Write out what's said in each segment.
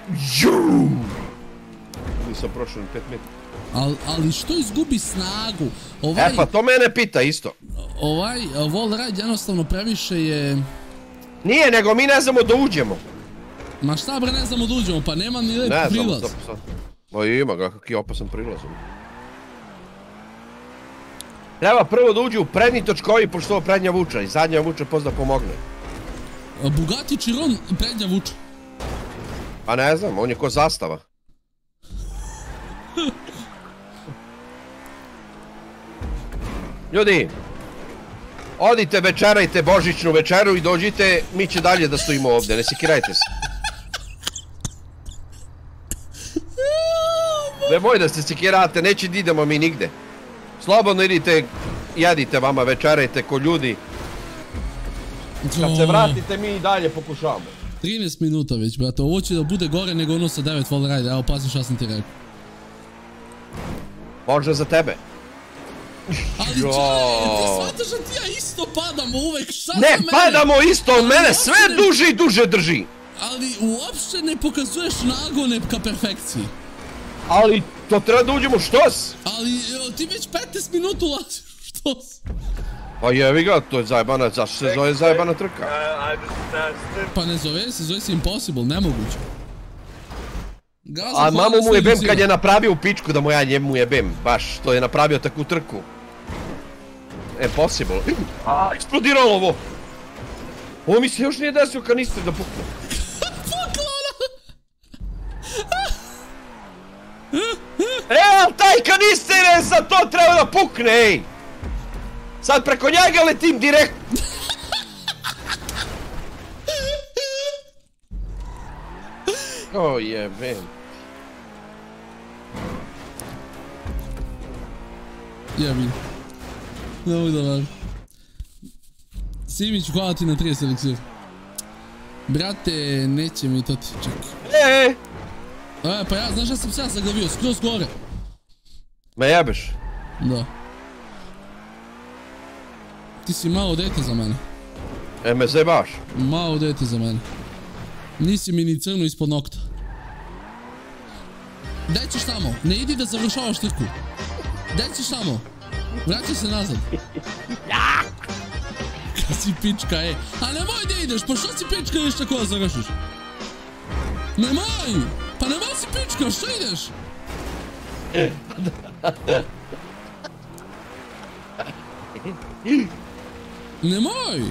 Juuu! Nisam prošao ni 5 metara. Ali što izgubi snagu? E pa to mene pita isto. Ovaj wall ride jednostavno previše je... Nije, nego mi ne znamo da uđemo. Ma šta bre ne znamo da uđemo, pa nema ni lep prilaz. Ne znam, ma ima ga, kak je opasan prilaz. Treba prvo da uđe u prednji točkovi, pošto ovo prednja vuča i zadnja vuča pozda pomogne. Bugatti Chiron prednja vuča. Pa ne znam, on je ko zastava. Ljudi, odite večerajte božićnu večeru i dođite, mi će dalje da stojimo ovdje, ne sekirajte se. Nemoj da se sekirate, neće da idemo mi nigde. Slobodno idite, jedite vama, večerajte ko ljudi. Kad se vratite mi i dalje pokušavamo. 13 minuta već, brate, ovo će da bude gore nego ono sa 9 wall ride, evo pazi šta sam ti rekao. Možda za tebe. Ali čaj, ti shvataš da ti ja isto padamo uvek, šta za mene? Ne, padamo isto, od mene sve duže i duže drži. Ali uopšte ne pokazuješ nagone ka perfekciji. Ali to treba da uđemo štos. Ali ti već 15 minuta ulaziš u štos. Pa jevi ga, to je zajebana, zašto se zove zajebana trka? Pa ne zove se impossible, nemoguće. A mamu mu jebem kad je napravio u pičku da mu ja njemu jebem, baš, to je napravio takvu trku. Impossible. Eksplodiralo ovo! Ovo mi se još nije desio kanister da pukne. Pukla ona! Evo, taj kanister je sad to treba da pukne, ej! Sad preko njega letim direkt. O jebem. Jebim. Nemoj da važem. Simić, hvala ti na 30 eliksir. Brate, neće mi to ti, čekaj. Pa ja, znaš da sam se ja zaglavio, skroz gore. Me jebeš? Da. Ti si malo dete za mene. Me zajebaš? Malo dete za mene. Nisi mi ni crno ispod nokta. Daj ćeš tamo, ne idi da završavaš trku. Daj ćeš tamo. Vraćaj se nazad. Kad si pička, ej. A nemoj da ideš, pa što si pička ideš tako da završiš? Nemoj! Pa nemoj si pička, što ideš? Nemoj!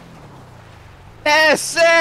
Ese!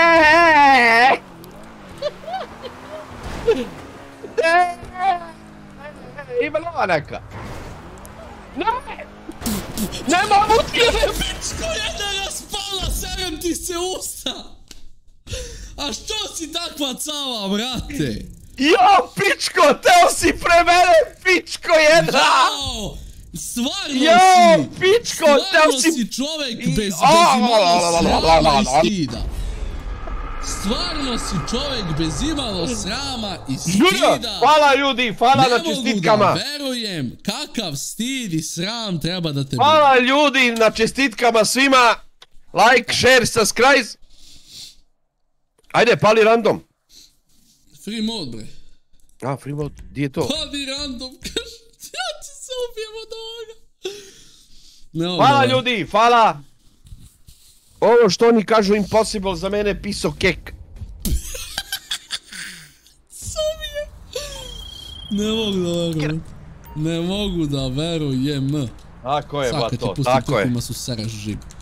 Ima nova neka. Ne! Nema utjeve! Pičko jedna raspala, serem ti se usta! A što si takva cava, brate? Jo, pičko, teo si pre mene, pičko jedna! Jao! Stvarno si! Jo, pičko, teo si... Stvarno si čovek bez imalo srama i stida. Stvarno si čovek bez imalo srama i stida. Hvala ljudi, hvala na čestitkama. Ne mogu da verujem kakav stid i sram treba da te bude. Hvala ljudi na čestitkama svima. Like, share, subscribe. Ajde, pali random. Free mode, bre. A, free mode, di je to? Pali random, kaži. Ja ću se ubijem od ovoga. Hvala ljudi, hvala. Ovo što oni kažu impossible za mene piso kek. Sumije. Ne mogu da verujem. Ne mogu da verujem. Tako je, ba to, tako je. Saka ti pustim, tu ima su seraš žib.